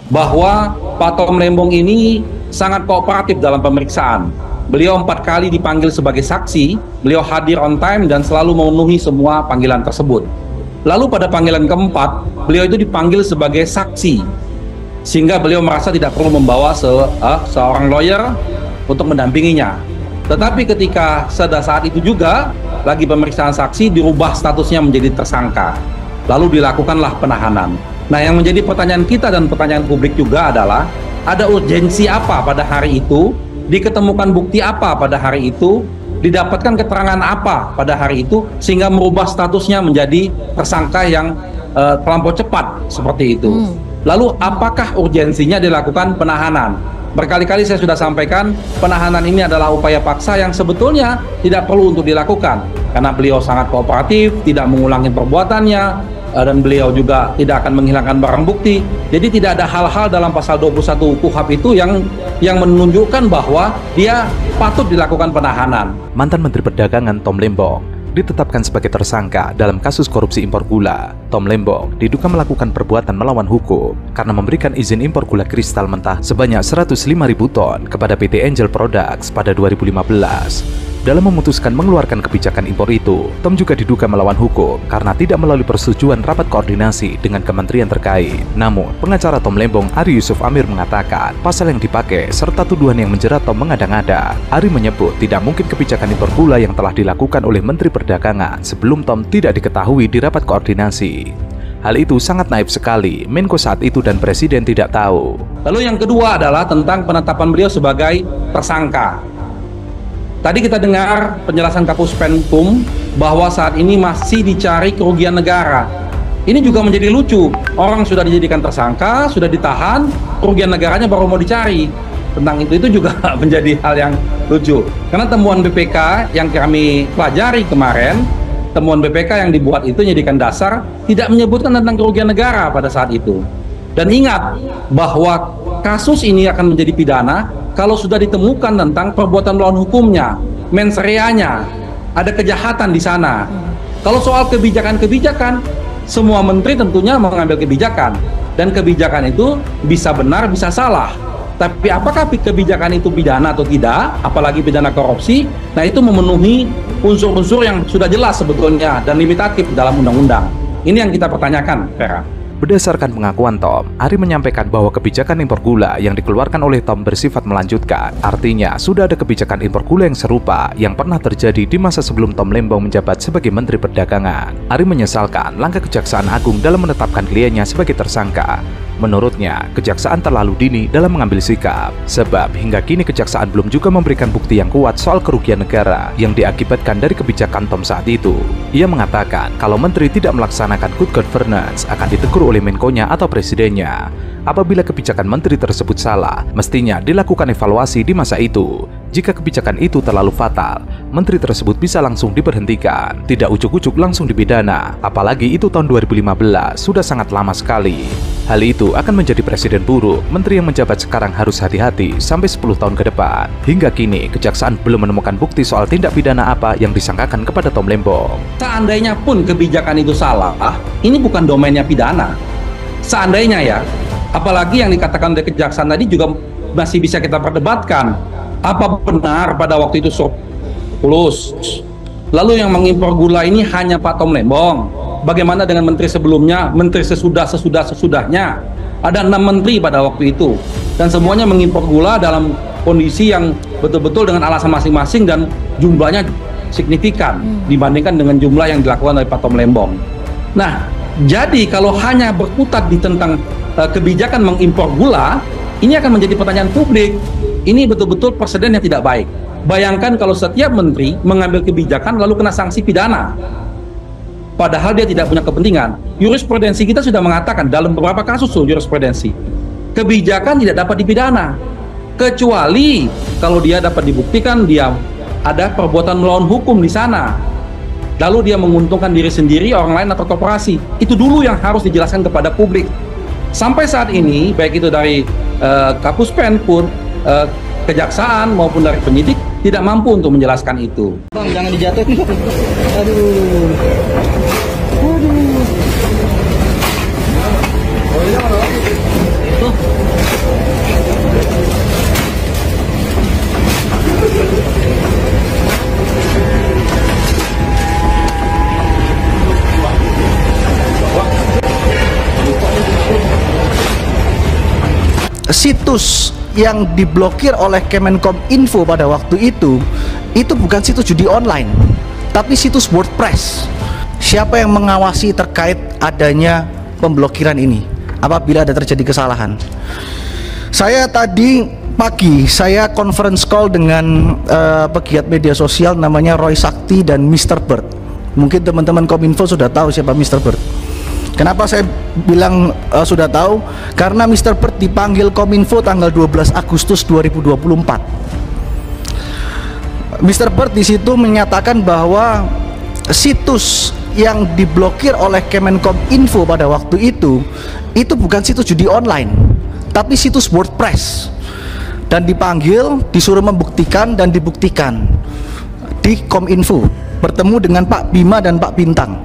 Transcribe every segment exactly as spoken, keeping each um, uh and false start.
bahwa Pak Tom Lembong ini sangat kooperatif dalam pemeriksaan. Beliau empat kali dipanggil sebagai saksi, beliau hadir on time dan selalu memenuhi semua panggilan tersebut. Lalu pada panggilan keempat, beliau itu dipanggil sebagai saksi, sehingga beliau merasa tidak perlu membawa se uh, seorang lawyer untuk mendampinginya. Tetapi ketika pada saat itu juga, lagi pemeriksaan saksi, dirubah statusnya menjadi tersangka. Lalu dilakukanlah penahanan. Nah, yang menjadi pertanyaan kita dan pertanyaan publik juga adalah, ada urgensi apa pada hari itu, diketemukan bukti apa pada hari itu, didapatkan keterangan apa pada hari itu, sehingga merubah statusnya menjadi tersangka yang uh, terlampau cepat seperti itu. Hmm. Lalu apakah urgensinya dilakukan penahanan? Berkali-kali saya sudah sampaikan, penahanan ini adalah upaya paksa yang sebetulnya tidak perlu untuk dilakukan, karena beliau sangat kooperatif, tidak mengulangi perbuatannya, dan beliau juga tidak akan menghilangkan barang bukti. Jadi tidak ada hal-hal dalam pasal dua puluh satu K U H A P itu yang yang menunjukkan bahwa dia patut dilakukan penahanan. Mantan Menteri Perdagangan Tom Lembong ditetapkan sebagai tersangka dalam kasus korupsi impor gula. Tom Lembong diduga melakukan perbuatan melawan hukum karena memberikan izin impor gula kristal mentah sebanyak seratus lima ribu ton kepada P T Angel Products pada dua ribu lima belas. Dalam memutuskan mengeluarkan kebijakan impor itu, Tom juga diduga melawan hukum karena tidak melalui persetujuan rapat koordinasi dengan kementerian terkait. Namun, pengacara Tom Lembong, Ari Yusuf Amir, mengatakan pasal yang dipakai serta tuduhan yang menjerat Tom mengada-ngada. Ari menyebut tidak mungkin kebijakan impor gula yang telah dilakukan oleh Menteri Perdagangan sebelum Tom tidak diketahui di rapat koordinasi. Hal itu sangat naif sekali, Menko saat itu dan Presiden tidak tahu. Lalu yang kedua adalah tentang penetapan beliau sebagai tersangka. Tadi kita dengar penjelasan Kapus Penkum bahwa saat ini masih dicari kerugian negara. Ini juga menjadi lucu. Orang sudah dijadikan tersangka, sudah ditahan, kerugian negaranya baru mau dicari. Tentang itu itu juga menjadi hal yang lucu. Karena temuan B P K yang kami pelajari kemarin, temuan B P K yang dibuat itu menjadikan dasar tidak menyebutkan tentang kerugian negara pada saat itu. Dan ingat bahwa kasus ini akan menjadi pidana kalau sudah ditemukan tentang perbuatan melawan hukumnya, mens reanya, ada kejahatan di sana. Kalau soal kebijakan-kebijakan, semua menteri tentunya mengambil kebijakan, dan kebijakan itu bisa benar, bisa salah. Tapi apakah kebijakan itu pidana atau tidak, apalagi pidana korupsi, nah itu memenuhi unsur-unsur yang sudah jelas sebetulnya dan limitatif dalam undang-undang. Ini yang kita pertanyakan, Vera. Berdasarkan pengakuan Tom, Ari menyampaikan bahwa kebijakan impor gula yang dikeluarkan oleh Tom bersifat melanjutkan. Artinya, sudah ada kebijakan impor gula yang serupa yang pernah terjadi di masa sebelum Tom Lembong menjabat sebagai Menteri Perdagangan. Ari menyesalkan langkah Kejaksaan Agung dalam menetapkan kliennya sebagai tersangka. Menurutnya, kejaksaan terlalu dini dalam mengambil sikap, sebab hingga kini kejaksaan belum juga memberikan bukti yang kuat soal kerugian negara yang diakibatkan dari kebijakan Tom saat itu. Ia mengatakan kalau menteri tidak melaksanakan good governance akan ditegur oleh Menkonya atau Presidennya. Apabila kebijakan menteri tersebut salah, mestinya dilakukan evaluasi di masa itu. Jika kebijakan itu terlalu fatal, menteri tersebut bisa langsung diberhentikan, tidak ujuk-ujuk langsung dipidana. Apalagi itu tahun dua ribu lima belas, sudah sangat lama sekali. Hal itu akan menjadi presiden buruk. Menteri yang menjabat sekarang harus hati-hati sampai sepuluh tahun ke depan. Hingga kini, kejaksaan belum menemukan bukti soal tindak pidana apa yang disangkakan kepada Tom Lembong. Seandainya pun kebijakan itu salah, ini bukan domainnya pidana. Seandainya ya, apalagi yang dikatakan oleh kejaksaan tadi juga masih bisa kita perdebatkan. Apa benar pada waktu itu surplus? Lalu yang mengimpor gula ini hanya Pak Tom Lembong. Bagaimana dengan menteri sebelumnya, menteri sesudah, sesudah, sesudahnya? Ada enam menteri pada waktu itu. Dan semuanya mengimpor gula dalam kondisi yang betul-betul dengan alasan masing-masing dan jumlahnya signifikan dibandingkan dengan jumlah yang dilakukan oleh Pak Tom Lembong. Nah, jadi kalau hanya berkutat di tentang uh, kebijakan mengimpor gula, ini akan menjadi pertanyaan publik. Ini betul-betul presiden yang tidak baik. Bayangkan kalau setiap menteri mengambil kebijakan lalu kena sanksi pidana. Padahal dia tidak punya kepentingan. Jurisprudensi kita sudah mengatakan dalam beberapa kasus jurisprudensi, kebijakan tidak dapat dipidana. Kecuali kalau dia dapat dibuktikan dia ada perbuatan melawan hukum di sana. Lalu dia menguntungkan diri sendiri, orang lain atau korporasi. Itu dulu yang harus dijelaskan kepada publik. Sampai saat ini, baik itu dari uh, Kapus Penkum, uh, kejaksaan maupun dari penyidik tidak mampu untuk menjelaskan itu. Bang, jangan dijatuhin. Aduh. Aduh. Tuh. situs yang diblokir oleh Kemenkominfo pada waktu itu itu bukan situs judi online, tapi situs WordPress. Siapa yang mengawasi terkait adanya pemblokiran ini apabila ada terjadi kesalahan? Saya tadi pagi saya conference call dengan uh, pegiat media sosial namanya Roy Sakti dan mister Bird. Mungkin teman-teman Kominfo sudah tahu siapa mister Bird. Kenapa saya bilang uh, sudah tahu? Karena mister Bird dipanggil Kominfo tanggal dua belas Agustus dua ribu dua puluh empat. mister Bird di situ menyatakan bahwa situs yang diblokir oleh Kemenkominfo pada waktu itu itu bukan situs judi online, tapi situs WordPress. Dan dipanggil, disuruh membuktikan dan dibuktikan di Kominfo, bertemu dengan Pak Bima dan Pak Bintang.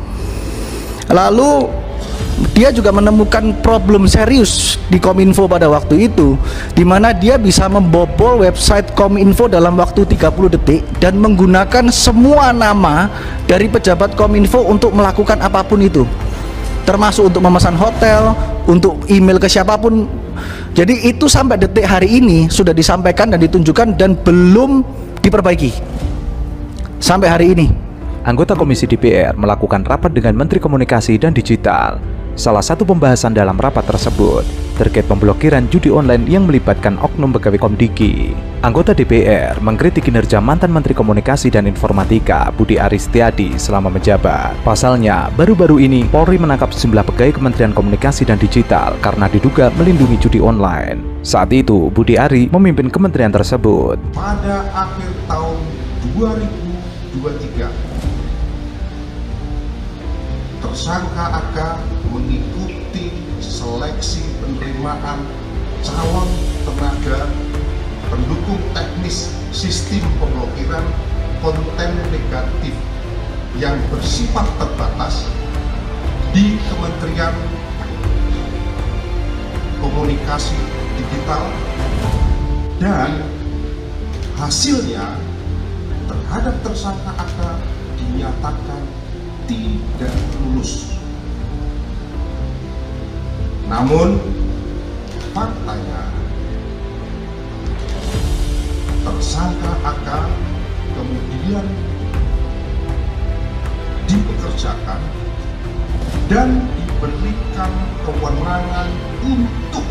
Lalu dia juga menemukan problem serius di Kominfo pada waktu itu, di mana dia bisa membobol website Kominfo dalam waktu tiga puluh detik dan menggunakan semua nama dari pejabat Kominfo untuk melakukan apapun itu, termasuk untuk memesan hotel, untuk email ke siapapun. Jadi itu sampai detik hari ini sudah disampaikan dan ditunjukkan dan belum diperbaiki sampai hari ini. Anggota Komisi D P R melakukan rapat dengan Menteri Komunikasi dan Digital. Salah satu pembahasan dalam rapat tersebut terkait pemblokiran judi online yang melibatkan oknum pegawai Komdigi. Anggota D P R mengkritik kinerja mantan Menteri Komunikasi dan Informatika Budi Aris Setiadi selama menjabat. Pasalnya, baru-baru ini Polri menangkap sejumlah pegawai Kementerian Komunikasi dan Digital karena diduga melindungi judi online. Saat itu, Budi Ari memimpin kementerian tersebut. Pada akhir tahun dua ribu dua puluh tiga, tersangka A K mengikuti seleksi penerimaan calon tenaga pendukung teknis sistem pemblokiran konten negatif yang bersifat terbatas di Kementerian Komunikasi Digital, dan hasilnya terhadap tersangka A K dinyatakan tidak lulus. Namun faktanya tersangka A K kemudian dipekerjakan dan diberikan kewenangan untuk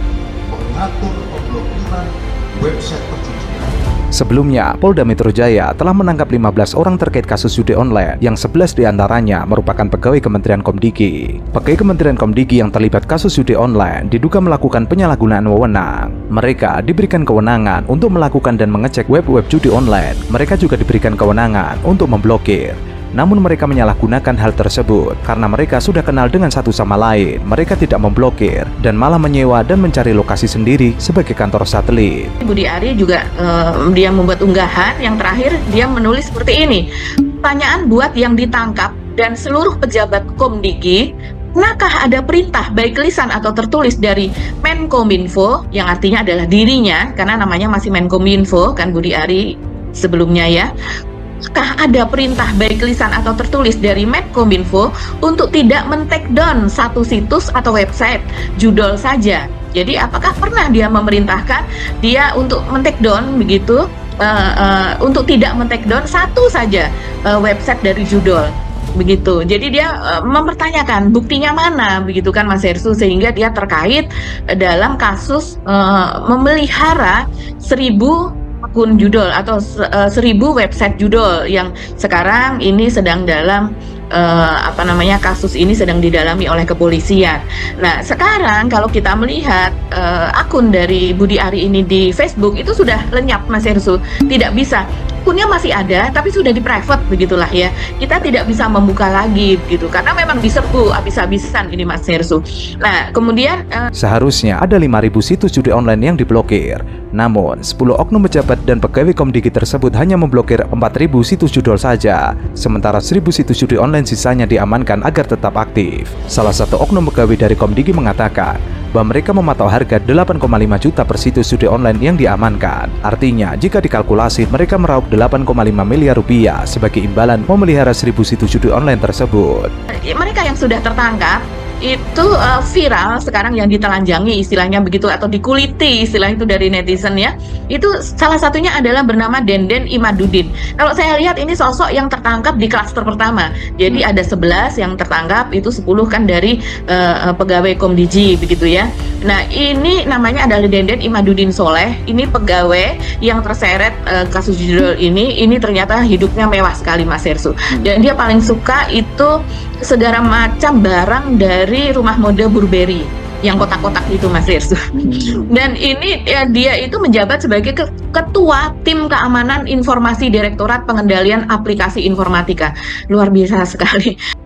mengatur pemblokiran website perjudian. Sebelumnya, Polda Metro Jaya telah menangkap lima belas orang terkait kasus judi online, yang sebelas diantaranya merupakan pegawai Kementerian Komdigi. Pegawai Kementerian Komdigi yang terlibat kasus judi online diduga melakukan penyalahgunaan wewenang. Mereka diberikan kewenangan untuk melakukan dan mengecek web-web judi online. Mereka juga diberikan kewenangan untuk memblokir. Namun mereka menyalahgunakan hal tersebut karena mereka sudah kenal dengan satu sama lain. Mereka tidak memblokir dan malah menyewa dan mencari lokasi sendiri sebagai kantor satelit. Budi Ari juga uh, dia membuat unggahan yang terakhir, dia menulis seperti ini. Pertanyaan buat yang ditangkap dan seluruh pejabat Komdigi, pernahkah ada perintah baik lisan atau tertulis dari Menkominfo, yang artinya adalah dirinya, karena namanya masih Menkominfo kan Budi Ari sebelumnya ya. Apakah ada perintah baik lisan atau tertulis dari Menkominfo untuk tidak men-take down satu situs atau website judol saja? Jadi apakah pernah dia memerintahkan dia untuk men-take down begitu, uh, uh, untuk tidak men-take down satu saja uh, website dari judol? Begitu. Jadi dia uh, mempertanyakan buktinya mana, begitu kan Mas Hersu, sehingga dia terkait uh, dalam kasus uh, memelihara seribu akun judol atau uh, seribu website judol yang sekarang ini sedang dalam uh, apa namanya kasus ini sedang didalami oleh kepolisian. Nah sekarang kalau kita melihat uh, akun dari Budi Ari ini di Facebook itu sudah lenyap Mas Hersu, tidak bisa. Akunnya masih ada, tapi sudah di private begitulah ya. Kita tidak bisa membuka lagi gitu, karena memang diserbu habis-habisan ini Mas Hersu. Nah kemudian uh... seharusnya ada lima ribu situs judi online yang diblokir. Namun sepuluh oknum pejabat dan pegawai Komdigi tersebut hanya memblokir empat ribu situs judol saja. Sementara seribu situs judi online sisanya diamankan agar tetap aktif. Salah satu oknum pegawai dari Komdigi mengatakan bahwa mereka mematok harga delapan koma lima juta per situs judi online yang diamankan. Artinya jika dikalkulasi mereka meraup delapan koma lima miliar rupiah sebagai imbalan memelihara seribu situs judi online tersebut. Mereka yang sudah tertangkap itu uh, viral sekarang, yang ditelanjangi istilahnya begitu, atau dikuliti istilah itu dari netizen ya, itu salah satunya adalah bernama Denden Imaduddin. Kalau saya lihat ini sosok yang tertangkap di klaster pertama, jadi ada sebelas yang tertangkap, itu sepuluh kan dari uh, pegawai Komdigi begitu ya. Nah ini namanya adalah Denden Imaduddin Soleh, ini pegawai yang terseret uh, kasus judul ini, ini ternyata hidupnya mewah sekali Mas Hersu, dan dia paling suka itu segala macam barang dari rumah mode Burberry yang kotak-kotak itu Mas Hersu. Dan ini ya, dia itu menjabat sebagai ke ketua tim keamanan informasi Direktorat Pengendalian Aplikasi Informatika. Luar biasa sekali.